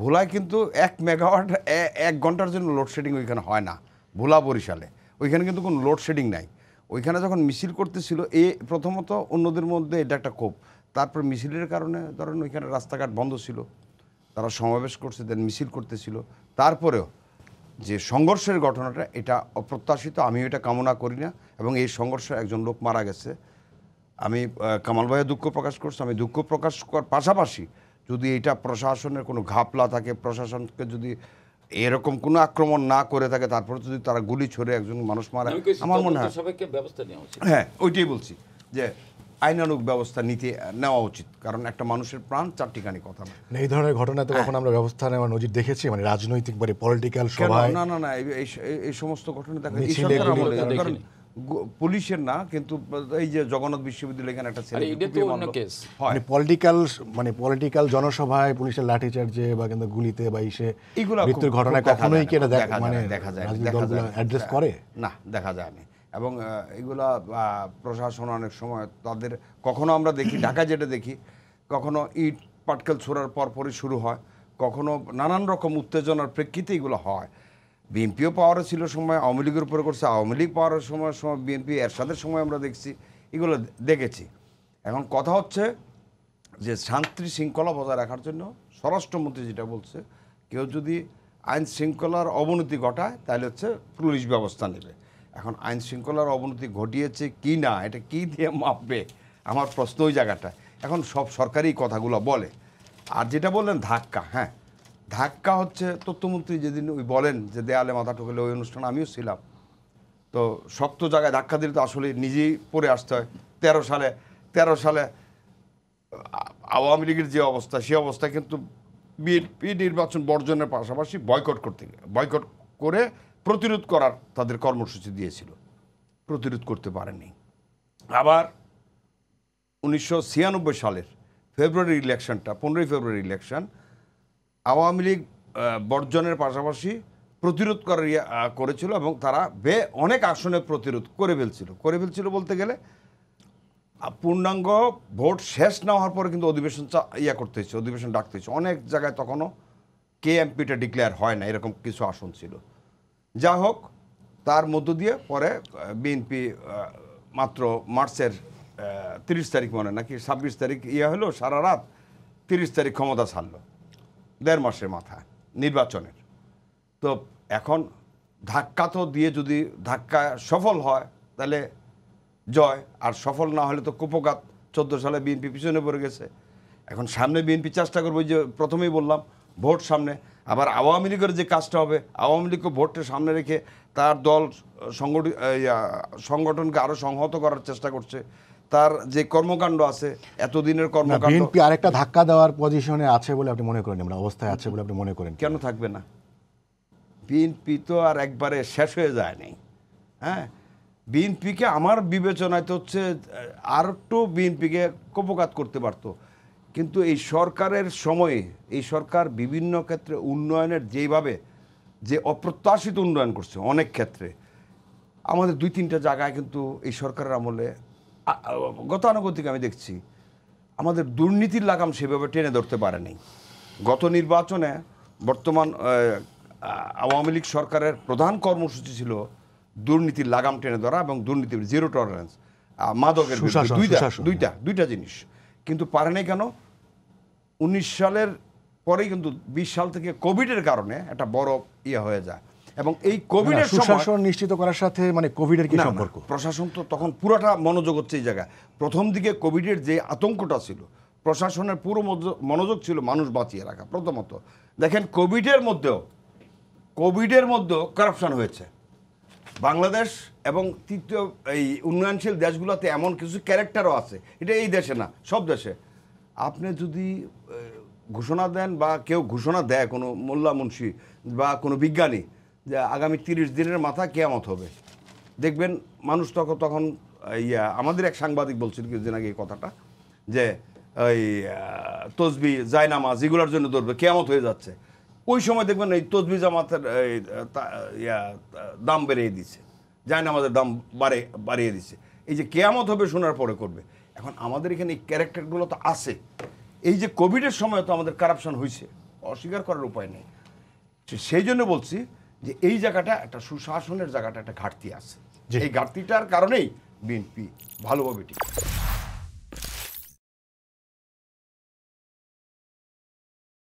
ভোলায় কিন্তু 1 মেগাওয়াট 1 ঘন্টার জন্য লোডশেডিং ওইখানে হয় না। ভোলা বরিশালে ওইখানে কিন্তু কোনো লোডশেডিং নাই। ওইখানে যখন মিছিল করতেছিল প্রথমত অন্যদের মধ্যে এটা একটা ক্ষোভ, তারপর মিছিলের কারণে ধরেন ওইখানে রাস্তাঘাট বন্ধ ছিল, তারা সমাবেশ করছে, দেন মিছিল করতেছিল। তারপরেও যে সংঘর্ষের ঘটনাটা এটা অপ্রত্যাশিত, আমি এটা কামনা করি না, এবং এই সংঘর্ষে একজন লোক মারা গেছে। আমি কামাল ভাইয়া দুঃখ প্রকাশ করছি। আমি দুঃখ প্রকাশ করার পাশাপাশি যদি এটা প্রশাসনের কোনো ঘাপলা থাকে, প্রশাসনকে যদি এরকম কোনো আক্রমণ না করে থাকে, তারপরে যদি তারা গুলি ছড়ে একজন মানুষ মারে, আমার মনে হয় হ্যাঁ ওইটাই বলছি যে আইনানুগ ব্যবস্থা নেওয়া উচিত, কারণ একটা মানুষের প্রাণ চারটিখানি কথা না। এই ধরনের ঘটনায় তো কখন আমরা ব্যবস্থা নেওয়ার নজির দেখেছি, মানে রাজনৈতিক মানে পলিটিক্যাল সভায়? না না না, এই সমস্ত ঘটনা দেখা যায় পুলিশের না, কিন্তু এই যে জগন্নাথ বিশ্ববিদ্যালয় এখানে একটা ছেলে মানে পলিটিক্যাল জনসভায় পুলিশের লাঠিচার্জে বা কিন্তু গুলিতে বা মৃত্যুর ঘটনায় কখনোই কি এটা দেখা যায় অ্যাড্রেস করে না, দেখা যায় না। এবং এগুলা প্রশাসন অনেক সময় তাদের কখনো আমরা দেখি ঢাকা যেটা দেখি, কখনো ইট পাটকেল ছোড়ার পরপরই শুরু হয়, কখনো নানান রকম উত্তেজনার প্রেক্ষিতে এগুলো হয়। বিএনপিও পাওয়ারে ছিল সময়, আওয়ামী লীগের উপরে করছে, আওয়ামী লীগ পাওয়ারের সময় বিএনপি এরশাদের সময় আমরা দেখছি, এগুলো দেখেছি। এখন কথা হচ্ছে যে শান্তি শৃঙ্খলা বজায় রাখার জন্য স্বরাষ্ট্রমন্ত্রী যেটা বলছে, কেউ যদি আইন শৃঙ্খলার অবনতি ঘটায় তাহলে হচ্ছে পুলিশ ব্যবস্থা নেবে। এখন আইন শৃঙ্খলার অবনতি ঘটিয়েছে কি না, এটা কি দিয়ে মাপবে, আমার প্রশ্ন ওই জায়গাটা। এখন সব সরকারি কথাগুলো বলে। আর যেটা বললেন ধাক্কা, হ্যাঁ ধাক্কা হচ্ছে তথ্যমন্ত্রী যেদিন ওই বলেন যে দেয়ালে মাথা ঠোকেলে, ওই অনুষ্ঠানে আমিও ছিলাম। তো শক্ত জায়গায় ধাক্কা দিলে তো আসলে নিজেই পড়ে আসতে হয়। 13 সালে আওয়ামী লীগের যে অবস্থা, সেই অবস্থায় কিন্তু বিএনপি নির্বাচন বর্জনের পাশাপাশি বয়কট করে প্রতিরোধ করার তাদের কর্মসূচি দিয়েছিল, প্রতিরোধ করতে পারেনি। আবার 1996 সালের ফেব্রুয়ারি ইলেকশনটা, 15 ফেব্রুয়ারি ইলেকশন, আওয়ামী লীগ বর্জনের পাশাপাশি প্রতিরোধ করেছিল, এবং তারা অনেক আসনে প্রতিরোধ করে ফেলছিল বলতে গেলে পূর্ণাঙ্গ ভোট শেষ না হওয়ার পরে কিন্তু অধিবেশন করতে হয়েছে, অধিবেশন ডাকতে হয়েছে। অনেক জায়গায় তখনও কেএমপিটা ডিক্লেয়ার হয় না, এরকম কিছু আসন ছিল। যা হোক, তার মধ্য দিয়ে পরে বিএনপি মাত্র মার্চের 30 তারিখ মনে নাকি 26 তারিখ হলো, সারা রাত 30 তারিখ ক্ষমতা ছাড়লো, 1.5 মাসের মাথায় নির্বাচনের। তো এখন ধাক্কা তো দিয়ে, যদি ধাক্কা সফল হয় তাহলে জয়, আর সফল না হলে তো কুপঘাত। 14 সালে বিএনপি পিছনে পড়ে গেছে। এখন সামনে বিএনপি চেষ্টা করবে, যে প্রথমেই বললাম ভোট সামনে, আবার আওয়ামী লীগের যে কাজটা হবে, আওয়ামী লীগকে ভোটটা সামনে রেখে তার দল সংগঠনকে আরও সংহত করার চেষ্টা করছে। তার যে কর্মকাণ্ড আছে, এতদিনের কর্মকাণ্ড, বিএনপি আরেকটা ধাক্কা দেওয়ার পজিশনে আছে বলে আপনি মনে করেন? আমরা অবস্থায় আছে বলে আপনি মনে করেন? কেন থাকবে না? বিএনপি তো আর একবারে শেষ হয়ে যায় নাই। হ্যাঁ, বিএনপিকে আমার বিবেচনায় তো হচ্ছে আর একটু বিএনপিকে কুপঘাত করতে পারতো, কিন্তু এই সরকারের সময়ে এই সরকার বিভিন্ন ক্ষেত্রে উন্নয়নের যেভাবে যে অপ্রত্যাশিত উন্নয়ন করছে, অনেক ক্ষেত্রে আমাদের 2-3টা জায়গায় কিন্তু এই সরকারের আমলে গতানুগতিক আমি দেখছি আমাদের দুর্নীতির লাগাম সেভাবে টেনে ধরতে পারেনি। গত নির্বাচনে বর্তমান আওয়ামী লীগ সরকারের প্রধান কর্মসূচি ছিল দুর্নীতির লাগাম টেনে ধরা এবং দুর্নীতির জিরো টলারেন্স, মাদকের দুইটা জিনিস, কিন্তু পারে নাই কেন? 19 সালের পরেই কিন্তু 20 সাল থেকে কোভিডের কারণে একটা বড় হয়ে যায়, এবং এই কোভিডের সুশাসন নিশ্চিত করার সাথে মানে কোভিডের কি সম্পর্ক? প্রশাসন তো তখন পুরোটা মনোযোগ হচ্ছে এই জায়গায়। প্রথম দিকে কোভিডের যে আতঙ্কটা ছিল, প্রশাসনের পুরো মনোযোগ ছিল মানুষ বাঁচিয়ে রাখা। প্রথমত দেখেন, কোভিডের মধ্যেও কারাপশন হয়েছে বাংলাদেশ এবং তৃতীয় এই উন্নয়নশীল দেশগুলোতে। এমন কিছু ক্যারেক্টারও আছে, এটা এই দেশে না, সব দেশে। আপনি যদি ঘোষণা দেন বা কেউ ঘোষণা দেয়, কোনো মোল্লা মুন্সি বা কোনো বিজ্ঞানী, যে আগামী 30 দিনের মাথা কিয়ামত হবে, দেখবেন মানুষ তখন আমাদের এক সাংবাদিক বলছিল কিছুদিন আগে এই কথাটা, যে ওই তসবি জায়নামাজ এগুলোর জন্য ধরবে, কিয়ামত হয়ে যাচ্ছে। ওই সময় দেখবেন এই তসবি জামাতের দাম বেড়িয়ে দিচ্ছে, জায়নামাজের দাম বাড়িয়ে দিচ্ছে। এই যে কিয়ামত হবে শোনার পরে করবে। এখন আমাদের এখানে এই ক্যারেক্টারগুলো তো আছে। এই যে কোভিডের সময় তো আমাদের কারাপশন হয়েছে, অস্বীকার করার উপায় নেই। সেই জন্য বলছি যে এই জায়গাটা একটা সুশাসনের জায়গাটা একটা ঘাটতি আছে, এই ঘাটতিটার কারণেই বিএনপি ভালোভাবে ঠিক